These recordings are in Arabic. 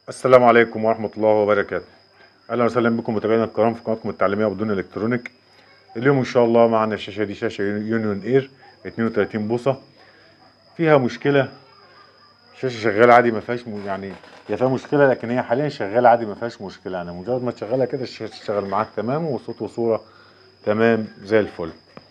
السلام عليكم ورحمة الله وبركاته. أهلا وسهلا بكم متابعينا الكرام في قناتكم التعليمية بدون إلكترونيك. اليوم إن شاء الله معنا الشاشة دي شاشة يونيون إير 32 بوصة. فيها مشكلة، الشاشة شغالة عادي ما فيهاش يعني هي فيها مشكلة، لكن هي حاليا شغالة عادي ما فيهاش مشكلة. يعني مجرد ما تشغلها كده الشاشة تشتغل معاك تمام، وصوت وصورة تمام زي الفل.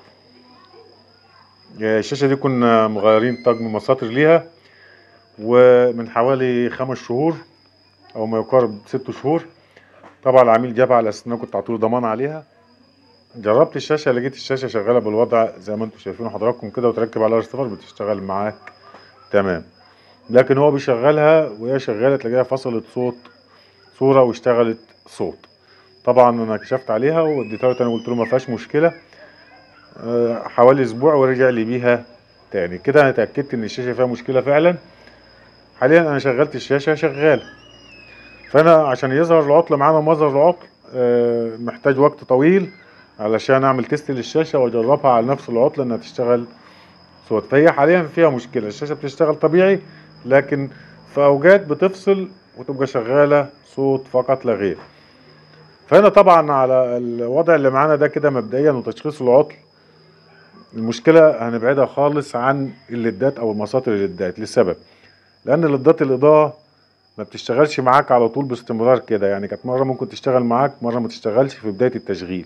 الشاشة دي كنا مغيرين طقم مساطر ليها، ومن حوالي 5 شهور أو ما يقارب 6 شهور. طبعا العميل جابها على أساس إن أنا كنت عطوله ضمان عليها. جربت الشاشة، لقيت الشاشة شغالة بالوضع زي ما انتم شايفين حضراتكم كده، وتركب عليها ريسيفر بتشتغل معاك تمام. لكن هو بيشغلها وهي شغالة تلاقيها فصلت صورة واشتغلت صوت. طبعا انا كشفت عليها واديتها له تاني وقلت له ما فيهاش مشكلة. حوالي اسبوع ورجع لي بيها تاني كده. انا اتأكدت ان الشاشة فيها مشكلة فعلا. حاليا انا شغلت الشاشة شغالة، فانا عشان يظهر العطل معانا مظهر العطل محتاج وقت طويل علشان اعمل تيست للشاشة واجربها على نفس العطل انها تشتغل صوت. فهي حاليا فيها مشكلة، الشاشة بتشتغل طبيعي لكن في اوقات بتفصل وتبقى شغالة صوت فقط لا غير. فهنا طبعا على الوضع اللي معانا ده كده مبدئيا وتشخيص العطل، المشكلة هنبعدها خالص عن الليدات او المساطر الليدات. لسبب، لان ليدات الاضاءة ما بتشتغلش معاك على طول باستمرار كده. يعني كانت مرة ممكن تشتغل معاك، مرة ما تشتغلش في بداية التشغيل،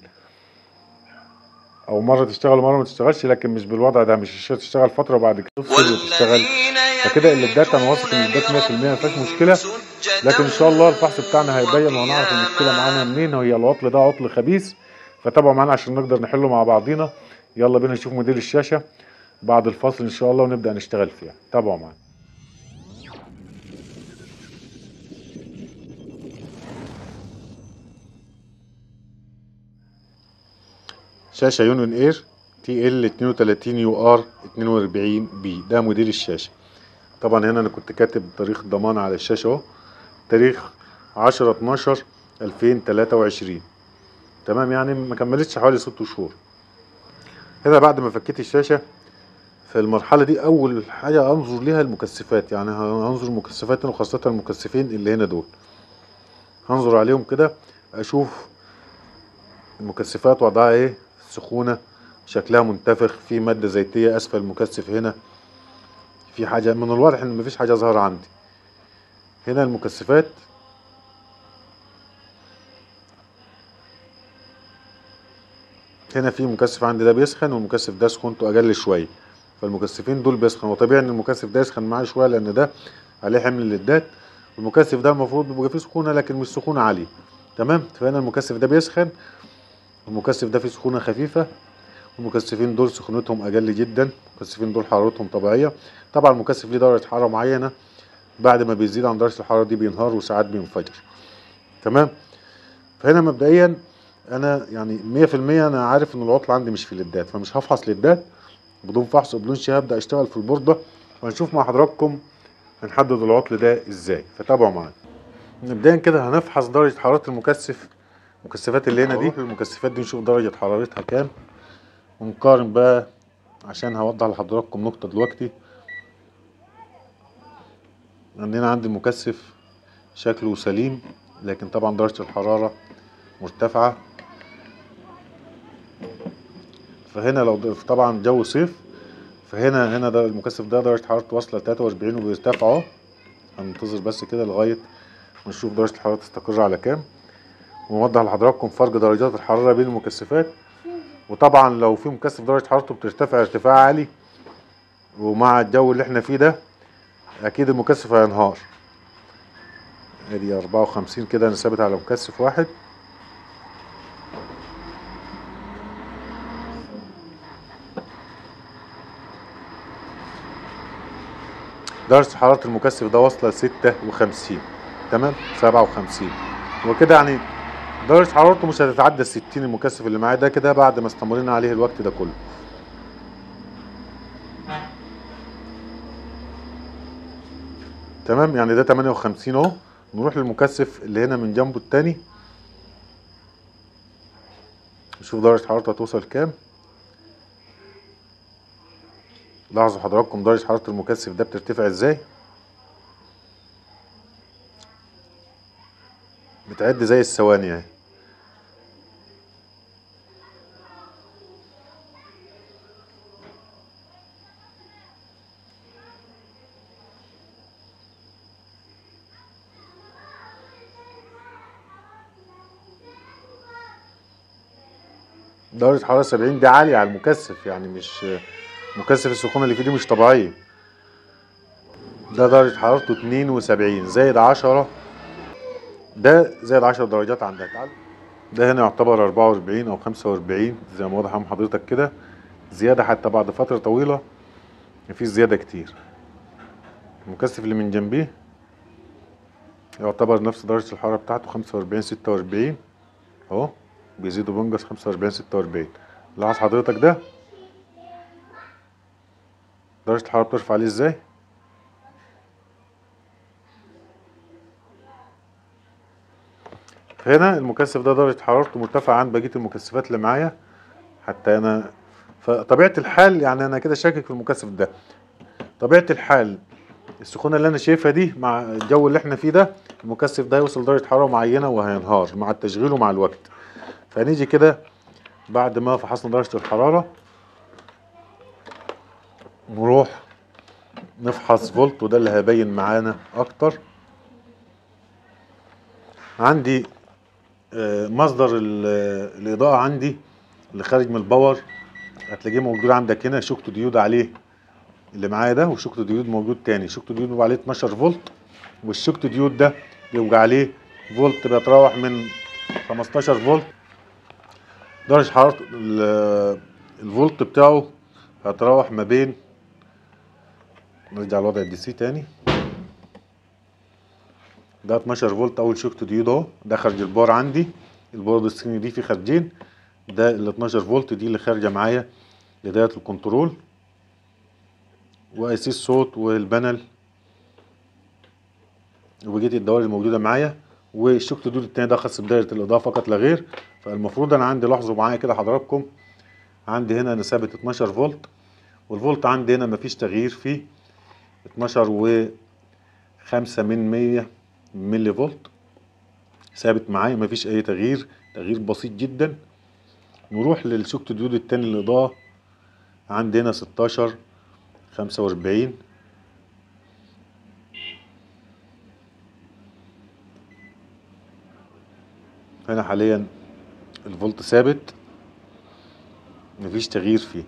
او مرة تشتغل ومرة ما تشتغلش. لكن مش بالوضع ده، مش الشاشة تشتغل فترة وبعد كده تفصل وتشتغل. فكده الليدات انا واثق ان الليدات 100% ما فيهاش مشكلة. لكن ان شاء الله الفحص بتاعنا هيبين وهنعرف المشكلة معانا منين، وهي العطل ده عطل خبيث. فتابعوا معانا عشان نقدر نحله مع بعضينا. يلا بينا نشوف موديل الشاشة بعد الفصل ان شاء الله ونبدأ نشتغل فيها. تابعوا معانا. شاشة يونيون اير تي ال 32 يو ار 42 بي، ده موديل الشاشة. طبعا هنا انا كنت كاتب تاريخ الضمان على الشاشة اهو، تاريخ 10/12/2023. تمام، يعني ما كملتش حوالي 6 شهور. هنا بعد ما فكيت الشاشة في المرحلة دي أول حاجة أنظر ليها المكثفات. يعني هنظر المكثفات وخاصة المكثفين اللي هنا دول، هنظر عليهم كده أشوف المكثفات وضعها إيه، سخونة، شكلها منتفخ، في مادة زيتية أسفل المكثف هنا، في حاجة. من الواضح إن مفيش حاجة ظاهرة عندي. هنا المكثفات هنا في مكثف عندي ده بيسخن، والمكثف ده سخونته أقل شوية. فالمكثفين دول بيسخن، وطبيعي إن المكثف ده يسخن معايا شوية لأن ده عليه حمل الليدات. والمكثف ده المفروض بيبقى فيه سخونة لكن مش سخونة عالية. تمام، فهنا المكثف ده بيسخن، والمكثف ده فيه سخونة خفيفة، والمكثفين دول سخونتهم أقل جدا. المكثفين دول حرارتهم طبيعية. طبعا المكثف ليه درجة حرارة معينة، بعد ما بيزيد عن درجة الحرارة دي بينهار وساعات بينفجر. تمام، فهنا مبدئيا أنا يعني 100% أنا عارف إن العطل عندي مش في الليدات، فمش هفحص ليدات بدون فحص وبدون شيء. هبدأ أشتغل في البوردة وهنشوف مع حضراتكم هنحدد العطل ده إزاي. فتابعوا معايا. مبدئيا كده هنفحص درجة حرارة المكثف، المكثفات اللي هنا دي. المكثفات دي نشوف درجة حرارتها كام ونقارن بقى، عشان هوضح لحضراتكم نقطة دلوقتي. عندنا عندي المكثف شكله سليم، لكن طبعا درجة الحرارة مرتفعة. فهنا لو طبعا جو صيف، فهنا ده المكثف ده درجة حرارته واصلة 43 وبيرتفع اهو. هننتظر بس كده لغاية ونشوف درجة الحرارة تستقر على كام، ونوضح لحضراتكم فرق درجات الحرارة بين المكثفات. وطبعا لو في مكثف درجة حرارته بترتفع ارتفاع عالي ومع الجو اللي احنا فيه ده اكيد المكثف هينهار. ادي 54 كده، انا ثابت على مكثف واحد. درجة حرارة المكثف ده واصلة 56. تمام، 57. وكده يعني درجة حرارته مش هتتعدى 60. المكثف اللي معايا ده كده بعد ما استمرينا عليه الوقت ده كله. تمام، يعني ده 58 اهو. نروح للمكثف اللي هنا من جنبه التاني نشوف درجة حرارته هتوصل كام. لاحظوا حضراتكم درجة حرارة المكثف ده بترتفع ازاي. تعد زي الثواني اهي. درجة حرارة 70 دي عالية على المكثف، يعني مش مكثف السخونة اللي فيه دي مش طبيعية. ده درجة حرارته 72 زائد 10، ده زائد 10 درجات عندك. ده هنا يعتبر 44 أو 45 زي ما واضح من حضرتك كده، زيادة حتى بعد فترة طويلة مفيش زيادة كتير. المكثف اللي من جنبيه يعتبر نفس درجة الحرارة بتاعته 45 46 اهو، بيزيد وبينقص 45 46. لاحظ حضرتك ده درجة الحرارة بترفع عليه ازاي. هنا المكثف ده درجة حرارته مرتفعة عن بقية المكثفات اللي معايا، حتى انا فطبيعة الحال يعني انا كده شاكك في المكثف ده. طبيعة الحال السخونة اللي انا شايفها دي مع الجو اللي احنا فيه ده، المكثف ده يوصل درجة حرارة معينة وهينهار مع التشغيل ومع الوقت. فهنيجي كده بعد ما فحصنا درجة الحرارة نروح نفحص فولت، وده اللي هيبين معانا اكتر. عندي مصدر الاضاءة عندي اللي خارج من الباور هتلاقيه موجود عندك هنا، شوكة ديود عليه اللي معايا ده، وشوكة ديود موجود تاني. شوكة ديود بيبقى عليه 12 فولت، والشوكة ديود ده بيبقى عليه فولت بيتراوح من 15 فولت. درجة حرارة الفولت بتاعه هيتراوح ما بين، نرجع لوضع الدي سي تاني. ده 12 فولت اول شوكة ديود اهو، ده خارج البار عندي. البورد الصيني دي في خارجين، ده ال 12 فولت دي اللي خارجه معايا لدايره الكنترول واي سي الصوت والبانل وبقيه الدوائر الموجوده معايا. والشوكة ديود التاني ده خاص بدايره الاضاءه فقط لا غير. فالمفروض انا عندي، لاحظوا معايا كده حضراتكم، عندي هنا انا ثابت 12 فولت، والفولت عندي هنا مفيش تغيير فيه 12 و 5 من 100 ملي فولت ثابت معايا، مفيش اي تغيير، تغيير بسيط جدا. نروح للشوكة ديود التاني للاضاءه، عندي هنا 16 45. هنا حاليا الفولت ثابت مفيش تغيير فيه.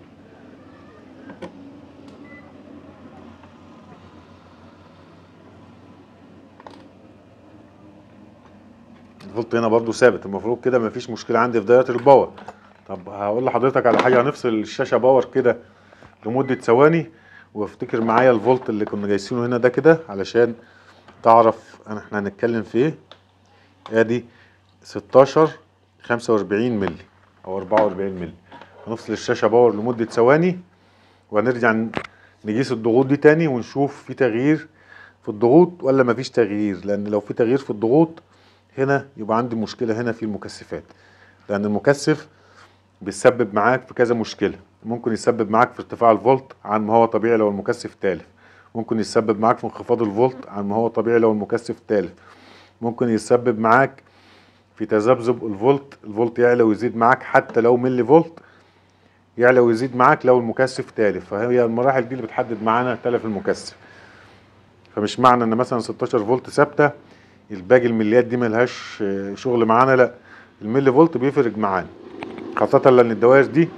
الفولت هنا برضو ثابت، المفروض كده مفيش مشكلة عندي في دايرة الباور. طب هقول لحضرتك على حاجة، هنفصل الشاشة باور كده لمدة ثواني وافتكر معايا الفولت اللي كنا جايسينه هنا ده كده علشان تعرف احنا هنتكلم في ايه. ادي 16 45 ملي او 44 ملي. هنفصل الشاشة باور لمدة ثواني وهنرجع نقيس الضغوط دي تاني ونشوف في تغيير في الضغوط ولا مفيش تغيير. لان لو في تغيير في الضغوط هنا يبقى عندي مشكلة هنا في المكثفات، لان المكثف بيسبب معاك في كذا مشكلة. ممكن يسبب معاك في ارتفاع الفولت عن ما هو طبيعي لو المكثف تالف، ممكن يسبب معاك في انخفاض الفولت عن ما هو طبيعي لو المكثف تالف، ممكن يسبب معاك في تذبذب الفولت يعلى ويزيد معاك حتى لو ملي فولت، يعلى ويزيد معاك لو المكثف تالف. فهي المراحل دي اللي بتحدد معانا تلف المكثف. فمش معنى ان مثلا 16 فولت ثابته الباقي المليات دي ملهاش شغل معانا، لا، الملي فولت بيفرق معانا، خاصه لان الدوائر دي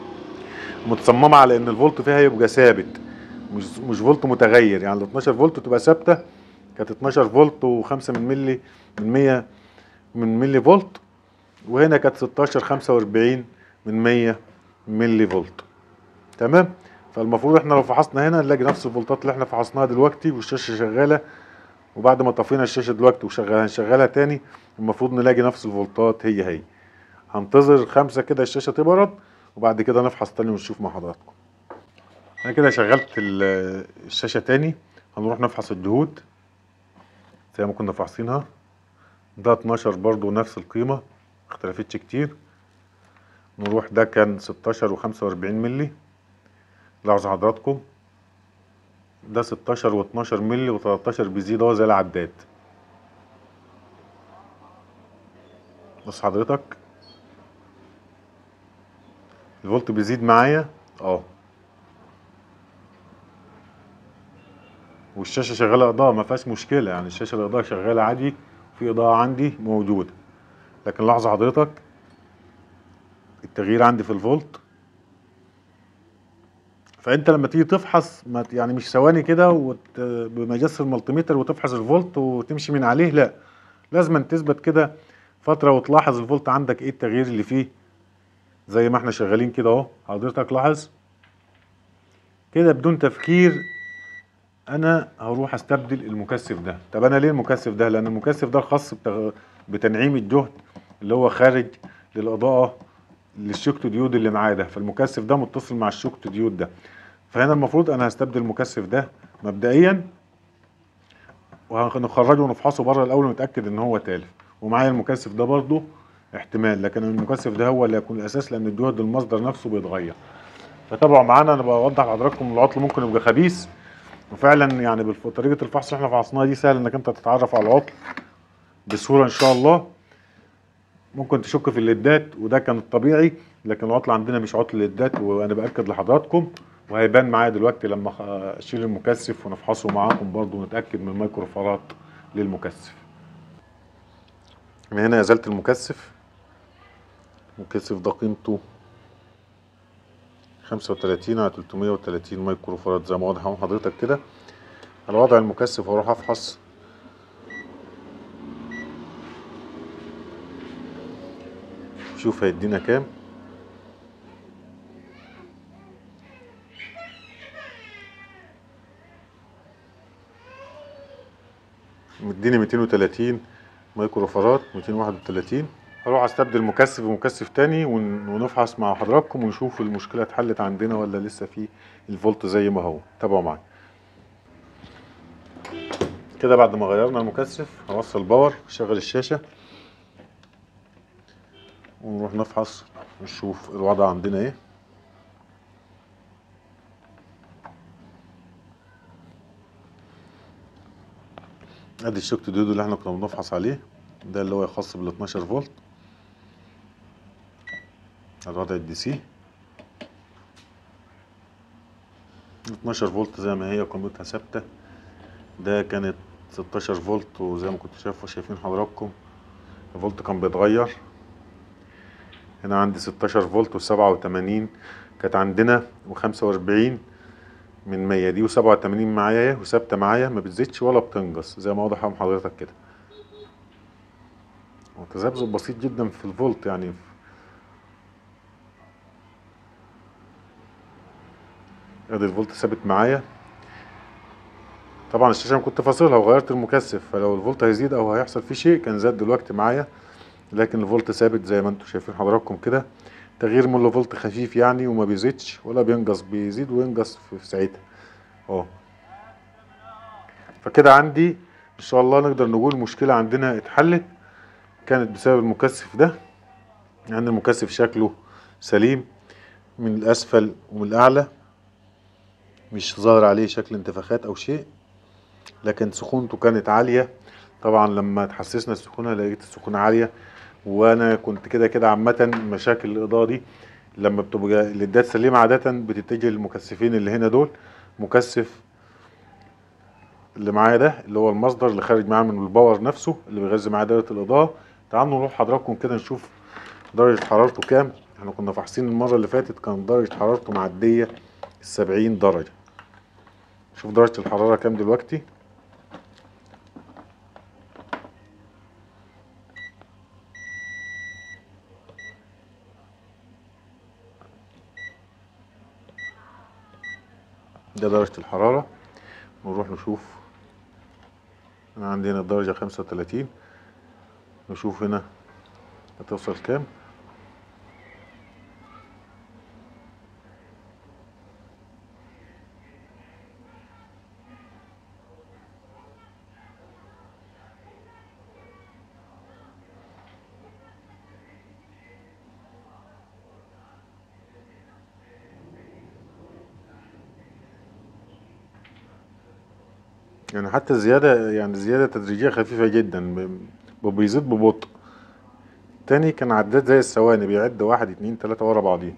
متصممه على ان الفولت فيها يبقى ثابت، مش فولت متغير. يعني ال 12 فولت تبقى ثابته، كانت 12 فولت و5 من ملي من 100 من ملي فولت، وهنا كانت 16 45 من 100 ملي فولت. تمام. فالمفروض احنا لو فحصنا هنا نلاقي نفس الفولتات اللي احنا فحصناها دلوقتي والشاشه شغاله، وبعد ما طفينا الشاشه دلوقتي هنشغلها تاني المفروض نلاقي نفس الفولتات هي. هنتظر 5 كده الشاشه تبرد وبعد كده نفحص تاني ونشوف مع حضراتكم. انا كده شغلت الشاشه تاني، هنروح نفحص الجهود زي ما كنا فاحصينها. ده 12 برضو نفس القيمه مختلفتش كتير. نروح ده كان 16 و45 ملي، لاحظوا حضراتكم ده 16 و12 ملي و13 بيزيد اهو زي العداد. بص حضرتك الفولت بيزيد معايا اه، والشاشه شغاله اضاءه ما فيهاش مشكله، يعني الشاشه الاضاءه شغاله عادي، في اضاءه عندي موجوده. لكن لاحظ حضرتك التغيير عندي في الفولت. فانت لما تيجي تفحص ما يعني مش ثواني كده بمجس الملتيمتر وتفحص الفولت وتمشي من عليه، لا، لازم تثبت كده فتره وتلاحظ الفولت عندك ايه التغيير اللي فيه. زي ما احنا شغالين كده اهو، حضرتك لاحظ كده بدون تفكير انا هروح استبدل المكثف ده. طب انا ليه المكثف ده؟ لان المكثف ده الخاص بتنعيم الجهد اللي هو خارج للاضاءه للشوكت ديود اللي معاه ده، فالمكثف ده متصل مع الشوكت ديود ده. فهنا المفروض انا هستبدل المكثف ده مبدئيا، وهنخرجه ونفحصه بره الاول ونتاكد ان هو تالف. ومعايا المكثف ده برضه احتمال، لكن المكثف ده هو اللي هيكون الاساس لان الجهد المصدر نفسه بيتغير. فتابعوا معانا، انا بوضح لحضراتكم العطل ممكن يبقى خبيث، وفعلا يعني بطريقه الفحص اللي احنا فحصناها دي سهل انك انت تتعرف على العطل بسهوله ان شاء الله. ممكن تشك في الليدات وده كان الطبيعي، لكن العطل عندنا مش عطل ليدات، وانا باكد لحضراتكم وهيبان معايا دلوقتي لما اشيل المكثف ونفحصه معاكم برضو ونتاكد من الميكروفارات للمكثف. من هنا ازلت المكثف. المكثف ده قيمته 35 على 330 مايكرو فاراد زي ما واضح اهو حضرتك كده. على وضع المكثف واروح افحص شوف هيدينا كام. مديني 230 مايكرو فاراد، 231. هروح استبدل مكثف بمكثف تاني ونفحص مع حضراتكم ونشوف المشكله اتحلت عندنا ولا لسه في الفولت زي ما هو. تابعوا معايا كده. بعد ما غيرنا المكثف هوصل باور، شغل الشاشه ونروح نفحص نشوف الوضع عندنا ايه. ادي الشوكت ديود اللي احنا كنا بنفحص عليه، ده اللي هو خاص بال 12 فولت. الوضع الدي سي 12 فولت زي ما هي قيمتها ثابته. ده كانت 16 فولت، وزي ما كنتوا شايفين حضراتكم الفولت كان بيتغير. هنا عندي 16 فولت و87 كانت عندنا، و45 من 100 دي، و87 معايا وثابته معايا ما بتزيدش ولا بتنقص زي ما واضح حضرتك كده. وتذبذب بسيط جدا في الفولت يعني. ادي الفولت ثابت معايا. طبعا الشاشه كنت فاصلها وغيرت المكثف، فلو الفولت هيزيد او هيحصل فيه شيء كان زاد دلوقتي معايا، لكن الفولت ثابت زي ما انتم شايفين حضراتكم كده. تغيير ملي فولت خفيف يعني، وما بيزيدش ولا بينقص، بيزيد وينقص في ساعتها اهو. فكده عندي ان شاء الله نقدر نقول المشكله عندنا اتحلت، كانت بسبب المكثف ده. يعني المكثف شكله سليم من الاسفل ومن الاعلى، مش ظاهر عليه شكل انتفاخات او شيء، لكن سخونته كانت عاليه. طبعا لما تحسسنا السخونه لقيت السخونه عاليه، وانا كنت كده كده عامه مشاكل الاضاءه دي لما بتبقى الليدات سليمه عاده بتتجه للمكثفين اللي هنا دول. مكثف اللي معايا ده اللي هو المصدر اللي خارج معاه من الباور نفسه اللي بيغذي معاه دايره الاضاءه. تعالوا نروح حضراتكم كده نشوف درجه حرارته كام. احنا كنا فاحصين المره اللي فاتت كان درجه حرارته معديه ال70 درجه. شوف درجه الحراره كام دلوقتي. ده درجه الحراره. نروح نشوف انا عندي هنا الدرجه 35، نشوف هنا هتوصل كام. يعني حتى الزيادة يعني زيادة تدريجية خفيفة جدا، بيزيد ببطء. التاني كان عداد زي الثواني، بيعد 1 2 3 ورا بعضيه.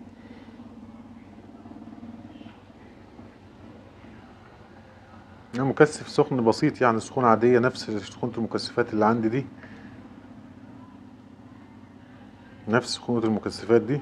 مكثف سخن بسيط يعني، سخونة عادية نفس سخونة المكثفات اللي عندي دي، نفس سخونة المكثفات دي.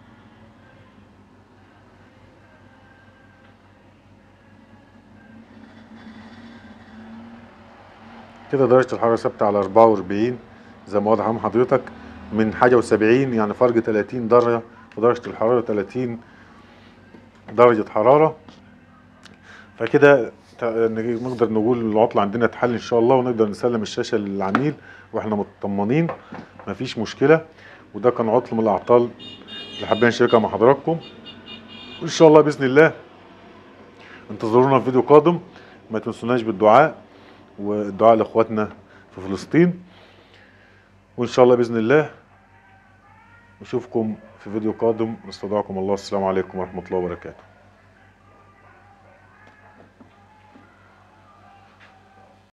كده درجة الحرارة ثابتة على 44 زي ما واضح أمام حضرتك، من حاجة و70 يعني فرق 30 درجة، ودرجة الحرارة 30 درجة حرارة. فكده نقدر نقول العطلة عندنا اتحل إن شاء الله، ونقدر نسلم الشاشة للعميل وإحنا مطمنين مفيش مشكلة. وده كان عطل من الأعطال اللي حابين نشاركها مع حضراتكم، وإن شاء الله بإذن الله انتظرونا في فيديو قادم. ما تنسوناش بالدعاء، والدعاء لإخواتنا في فلسطين، وإن شاء الله بإذن الله نشوفكم في فيديو قادم. نستودعكم الله، السلام عليكم ورحمة الله وبركاته.